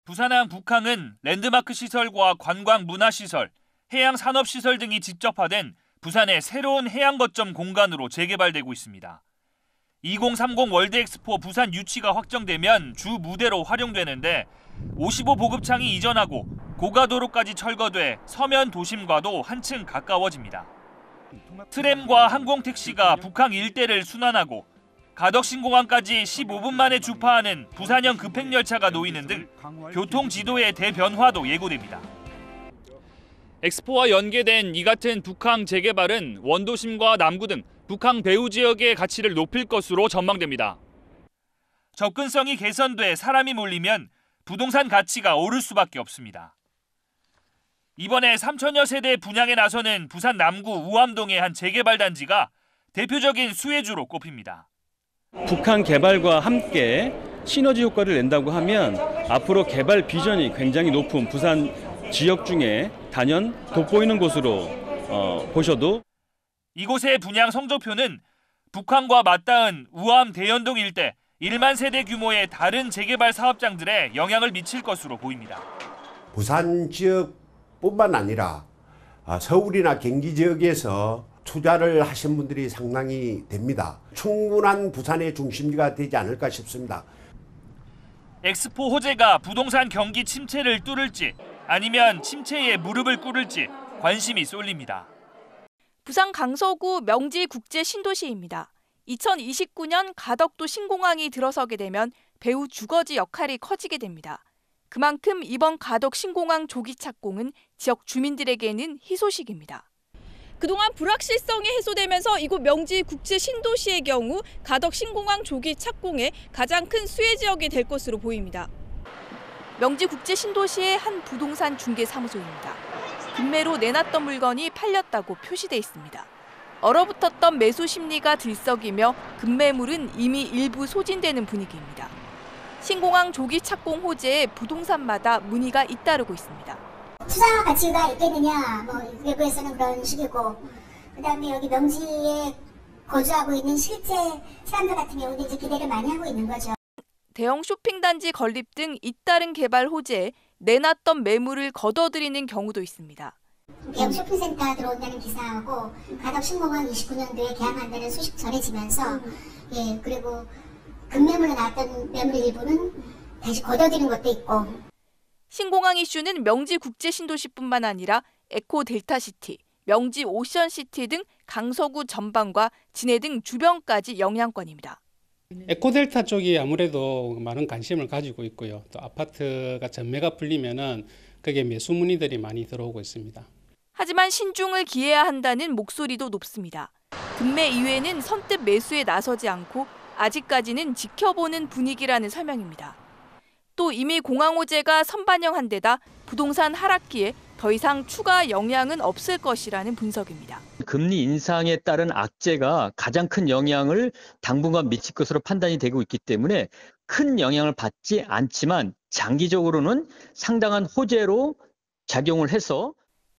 부산항 북항은 랜드마크 시설과 관광 문화시설, 해양 산업시설 등이 집적화된 부산의 새로운 해양 거점 공간으로 재개발되고 있습니다. 2030 월드엑스포 부산 유치가 확정되면 주 무대로 활용되는데 55 보급창이 이전하고 고가도로까지 철거돼 서면 도심과도 한층 가까워집니다. 트램과 항공택시가 북항 일대를 순환하고 가덕신공항까지 15분 만에 주파하는 부산형 급행열차가 놓이는 등 교통지도의 대변화도 예고됩니다. 엑스포와 연계된 이 같은 북항 재개발은 원도심과 남구 등 북항 배후 지역의 가치를 높일 것으로 전망됩니다. 접근성이 개선돼 사람이 몰리면 부동산 가치가 오를 수밖에 없습니다. 이번에 3천여 세대 분양에 나서는 부산 남구 우암동의 한 재개발 단지가 대표적인 수혜주로 꼽힙니다. 북한 개발과 함께 시너지 효과를 낸다고 하면 앞으로 개발 비전이 굉장히 높은 부산 지역 중에 단연 돋보이는 곳으로 보셔도. 이곳의 분양 성적표는 북한과 맞닿은 우암 대연동 일대 1만 세대 규모의 다른 재개발 사업장들에 영향을 미칠 것으로 보입니다. 부산 지역뿐만 아니라 서울이나 경기 지역에서 투자를 하신 분들이 상당히 됩니다. 충분한 부산의 중심지가 되지 않을까 싶습니다. 엑스포 호재가 부동산 경기 침체를 뚫을지 아니면 침체에 무릎을 꿇을지 관심이 쏠립니다. 부산 강서구 명지 국제 신도시입니다. 2029년 가덕도 신공항이 들어서게 되면 배후 주거지 역할이 커지게 됩니다. 그만큼 이번 가덕 신공항 조기 착공은 지역 주민들에게는 희소식입니다. 그동안 불확실성이 해소되면서 이곳 명지 국제 신도시의 경우 가덕 신공항 조기 착공의 가장 큰 수혜 지역이 될 것으로 보입니다. 명지 국제 신도시의 한 부동산 중개 사무소입니다. 급매로 내놨던 물건이 팔렸다고 표시돼 있습니다. 얼어붙었던 매수 심리가 들썩이며 급매물은 이미 일부 소진되는 분위기입니다. 신공항 조기 착공 호재에 부동산마다 문의가 잇따르고 있습니다. 투자 가치가 있겠느냐, 외부에서는 그런 식이고, 그다음에 여기 명지에 거주하고 있는 실제 사람들 같은 경우는 이제 기대를 많이 하고 있는 거죠. 대형 쇼핑단지 건립 등 잇따른 개발 호재에 내놨던 매물을 걷어들이는 경우도 있습니다. 대형 쇼핑센터 들어온다는 기사하고 가덕 신공항 29년도에 개항한다는 소식 전해지면서 그리고 급매물로 나왔던 매물 일부는 다시 걷어들이는 것도 있고. 신공항 이슈는 명지 국제 신도시뿐만 아니라 에코 델타시티, 명지 오션시티 등 강서구 전방과 진해 등 주변까지 영향권입니다. 에코델타 쪽이 아무래도 많은 관심을 가지고 있고요. 또 아파트가 전매가 풀리면은 그게 매수 문의들이 많이 들어오고 있습니다. 하지만 신중을 기해야 한다는 목소리도 높습니다. 급매 이외에는 선뜻 매수에 나서지 않고 아직까지는 지켜보는 분위기라는 설명입니다. 또 이미 공항 호재가 선반영한 데다 부동산 하락기에 더 이상 추가 영향은 없을 것이라는 분석입니다. 금리 인상에 따른 악재가 가장 큰 영향을 당분간 미칠 것으로 판단이 되고 있기 때문에 큰 영향을 받지 않지만 장기적으로는 상당한 호재로 작용을 해서